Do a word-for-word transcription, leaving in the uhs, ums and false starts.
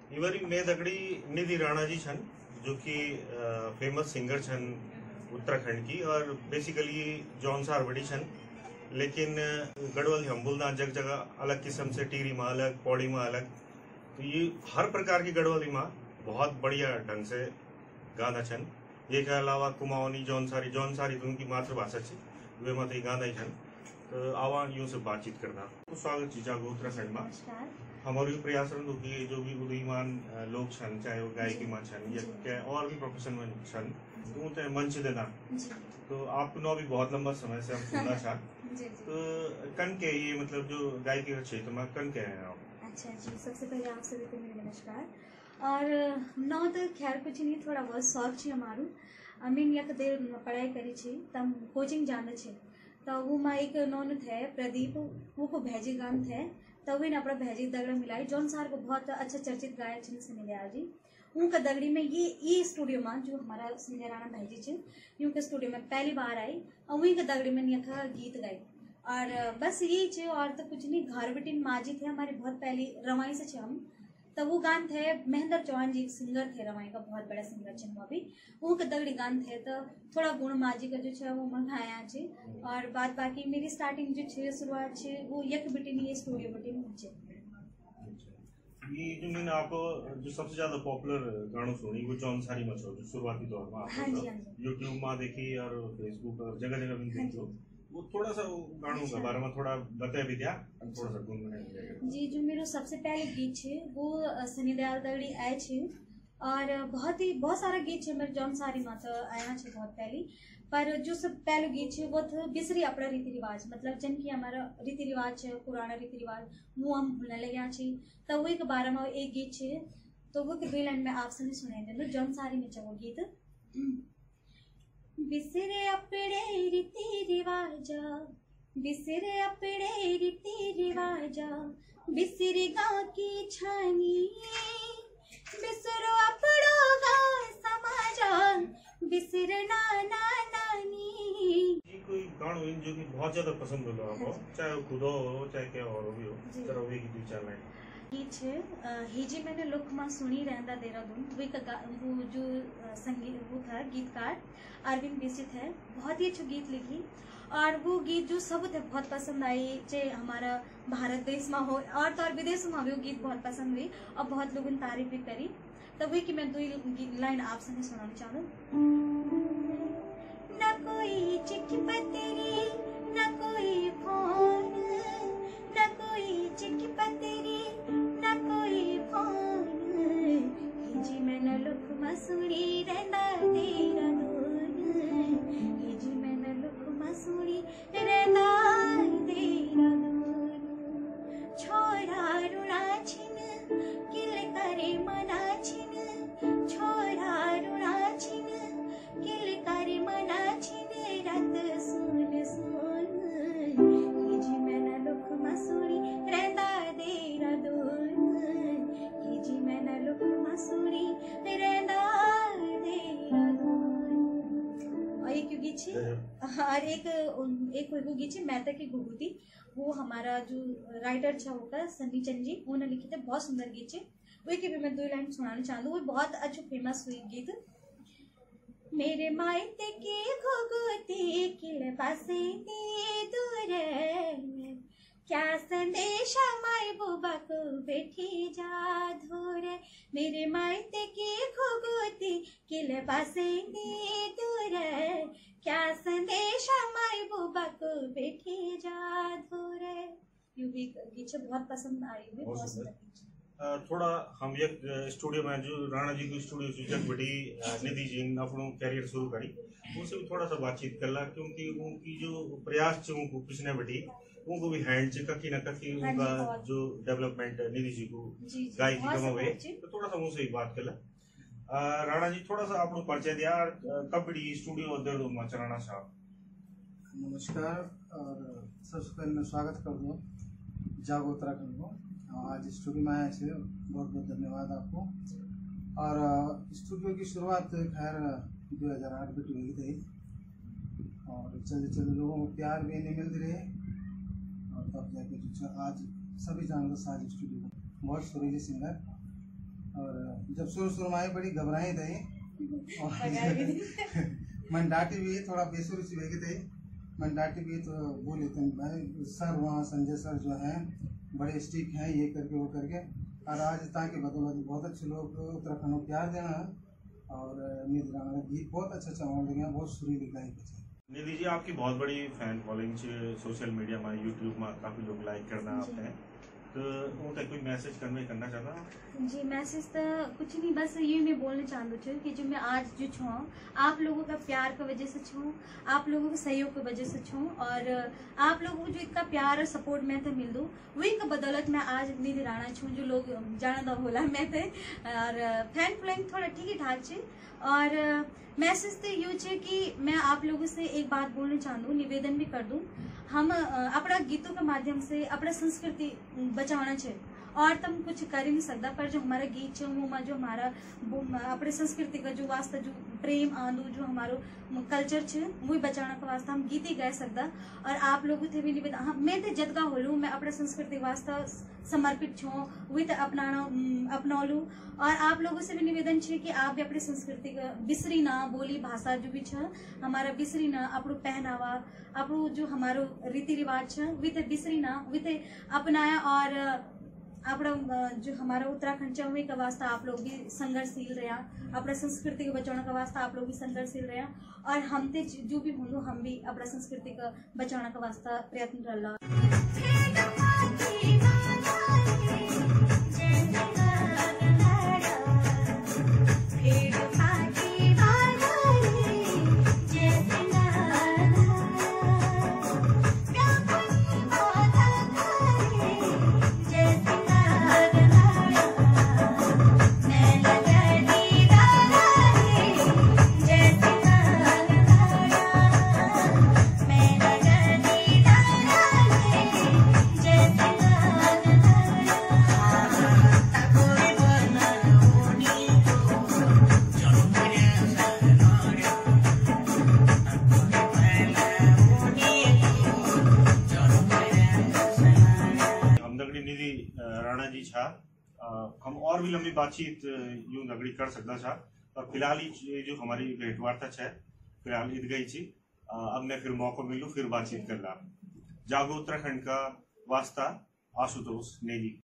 Every में दगड़ी निधि राणा जी छन जो कि फेमस सिंगर छन उत्तराखंड की और बेसिकली जौनसार बड़ी छन लेकिन गढ़वाल हम बोलना जग जगह अलग किस्म से टीरी माँ अलग पौड़ी माँ अलग तो ये हर प्रकार की गढ़वाली माँ बहुत बढ़िया ढंग से गाना छन। ये के अलावा कुमाऊनी जौनसारी जौनसारी तो उनकी मातृभाषा थी वे मत ही गाना ही छन तो आवा यूं से बातचीत करना तो स्वागत जी जागो उत्तराखंड में हमारे भी प्रयास रहते कि जो भी उदयमान लोग छन चाहे वो गायकी माँ छन या क्या और भी प्रोफेशन में छन तो उनसे मंच देना तो आपको नौ भी बहुत लंबा समय से हम सुनना चाह तो कन के ये मतलब जो गायकी का क्षेत्र में कन के हैं आप? अच्छा जी, सबसे पहले आप सभी को मेरा नमस्कार। और नौ तो खैर कुछ नहीं, थोड़ा बहुत शौक छे हमारू। अमीन यक देर पढ़ाई करी छे तम कोचिंग जाना छे तो वो माँ एक नौन थे प्रदीप वो को भेजी गान थे तो वे अपना भेजी दगड़ा मिलाई जौन सार को बहुत अच्छा चर्चित गायक छे सुनील दयाल जी उनका दगड़ी में ये ये स्टूडियो में जो हमारा संजय राणा भेजी छे उनके स्टूडियो में पहली बार आई और वही का दगड़ी में यखा गीत गाई और बस यही छे और तो कुछ नहीं। घर बिटिन माजी थे हमारे बहुत पहले रवाई से छे हम तो वो गान थे महेंद्र चौहान जी सिंगर थे रवाई का बहुत बड़ा सिंगर छे वो भी वो के दगड़ी गान थे तो थोड़ा गुण माजी का जो छे वो मंगाया छे और बात बाकी मेरी स्टार्टिंग जो छे शुरुआत छे वो यक बिटिन ये स्टूडियो बिटिन छे। ये जो मैंने आपको जो सबसे ज्यादा पॉपुलर गानों सुनी वो जौनसारी में जो शुरुआती दौर में आप यूट्यूब में देखी और फेसबुक और जगह जगह भी देखी वो थोड़ा सा गानों के बारे में थोड़ा बता भी दिया थोड़ा सा गुनगुनाइए जी। जो मेरा सबसे पहले गीत छे वो सनी दयाल दगड़ी आए छे और बहुत ही बहुत सारा गीत छे मेरे जौनसारी में तो आया छे बहुत पहले पर जो सब पहले गीत छे वो थे बिसरी अपना रीति रिवाज मतलब जन की हमारा रीति रिवाज है पुराना रीति रिवाज वो हम भूलने लगे छे तो वही के बारे में एक गीत छे तो वो के दो लाइन में आप सभी सुनाई दे जौनसारी में छे वो गीत बिसरे अपने रीति रिवाज बिसरे अपने रीति रिवाज बिसरी गाँव की छानी बिसरो अपनो गाँव समाज बिसर नाना नानी। ये कोई गाना जो कि बहुत ज्यादा पसंद हो आपको चाहे वो खुद हो चाहे क्या और भी हो जरा वे की दो चार लाइन गीत छे हिजी मैंने लुक में सुनी रहंदा देहरादून वे का वो जो संगीत वो था गीतकार अरविंद बेसित है बहुत ही अच्छा गीत लिखी और वो गीत जो सब थे बहुत पसंद आई चाहे हमारा भारत देश में हो और तो और विदेश में भी वो गीत बहुत पसंद हुई और बहुत लोगों ने तारीफ भी करी तब वही कि मैं दो लाइन आप सभी सुनाना चाहूँ। न कोई चिट्ठी पत्री न कोई फोन न कोई चिट्ठी पत्री न कोई फोन हिजी मैंने लुक मसूरी रहना तेरा दूर हिजी मैंने लुक मसूरी रहना तेरा दूर छोरा रुणा छिन किल करे मना छिन छोरा रुणा छिन किल करे मना छिन रात सुन सुन हिजी मैंने लुक मसूरी रहना तेरा दूर हिजी मैंने लुक मसूरी रहना तेरा दूर। और एक गीत छे और एक एक कोई गीत छे मैता की घुघुती वो हमारा जो राइटर छा होगा सन्नी चंद जी उन्होंने लिखे थे बहुत सुंदर गीत छे वो भी मैं दो लाइन सुनाना चाहूँ वो बहुत अच्छा फेमस हुई गीत। मेरे मायते की घुघुती किल पासे दूर क्या संदेशा माई बुबा को बैठी जा धूर मेरे मायते की घुघुती किल पासे दूर क्या संदेशा माई बुबा को बैठी जा धूर यू भी गीत बहुत पसंद आई हुई बहुत सुंदर। थोड़ा हम एक स्टूडियो में जो राणा जी की स्टूडियो से जब बड़ी निधि जी ने अपना कैरियर शुरू करी उनसे भी थोड़ा सा बातचीत करला क्योंकि उनकी जो प्रयास थे उनको पिछने बटी उनको भी हैंड से ककी न ककी उनका जो डेवलपमेंट निधि जी को गायकी कम हुए तो थोड़ा सा उनसे ही बात करला। राणा जी थोड़ा सा आपको परिचय दिया कब बड़ी स्टूडियो देहरादून में राणा साहब। नमस्कार और सबसे पहले मैं स्वागत कर दूँ जागो उत्तराखंड को आज स्टूडियो में आए थे बहुत बहुत धन्यवाद आपको। और स्टूडियो की शुरुआत खैर दो हज़ार आठ में हुई थी और चलते चलते लोगों को प्यार भी नहीं मिलती रही और तब जाके आज सभी जानते साज स्टूडियो बहुत सुरीली सिंगर और जब शुरू शुरू में आई बड़ी घबराई थी और मैं डांटी भी थोड़ा बेसुरी सी बेगी थी। मैं डांटी भी तो बोली थी भाई सर वहाँ संजय सर जो हैं बड़े स्टिक हैं ये करके वो करके। और आज ताकि बदौलत बहुत अच्छे लोग उत्तराखंड को प्यार देना है और निधि राणा गीत बहुत अच्छा अच्छा लगे बहुत सुरीली गायक है। निधि जी आपकी बहुत बड़ी फैन फॉलोइंग है सोशल मीडिया में यूट्यूब में काफी लोग लाइक करना आपने तो वो तक कोई मैसेज कन्वे करना चाहता जी मैसेज तो कुछ नहीं बस ये मैं बोलना चाहूँ छू कि जो मैं आज जो छूँ आप लोगों का प्यार की वजह से छूँ आप लोगों के सहयोग की वजह से छूँ और आप लोगों को जो इतना प्यार और सपोर्ट मैं तो मिल दूँ वही का बदौलत मैं आज निधि राणा छूँ जो लोग जाना था बोला मैं थे और फैन फॉलोइंग थोड़ा ठीक ही ठाक छे। और मैसेज तो यूँ है कि मैं आप लोगों से एक बात बोलना चाहूँ निवेदन भी कर दूँ हम अपना गीतों के माध्यम से अपना संस्कृति बचाना चाहिए और तुम कुछ कर ही नहीं सकता पर जो हमारा गीत है वो जो हमारा अपने संस्कृति का जो वास्ता जो प्रेम आंदू जो हमारो कल्चर है वही बचाने का वास्ता हम गीत ही गा सकता। और आप लोगों थे भी निवेदन हाँ मैं तो जदगा हो लूँ मैं अपने संस्कृति वास्ता समर्पित छूँ वही तो अपनाना अपना लूँ। और आप लोगों से भी निवेदन है कि आप भी अपनी संस्कृति का बिसरी ना बोली भाषा जो भी है हमारा बिसरी ना अपनो पहनावा अपनो जो हमारो रीति रिवाज है वे तो बिसरी ना वे तो अपनाया और अपना जो हमारा उत्तराखंड चौवे का वास्ता आप लोग भी संघर्षशील रहा अपना संस्कृति को बचाने का वास्ता आप लोग भी संघर्षशील रहा और हम ते जो भी होंगे हम भी अपना संस्कृति का बचाने का वास्ता प्रयत्न रहा। राणा जी छा हम और भी लंबी बातचीत यूं दगड़ी कर सकता था और फिलहाल ही जो हमारी भेंटवार्ता है फिलहाल ईद गई थी अब मैं फिर मौका मिलूं फिर बातचीत कर ला जागो उत्तराखंड का वास्ता आशुतोष नेगी।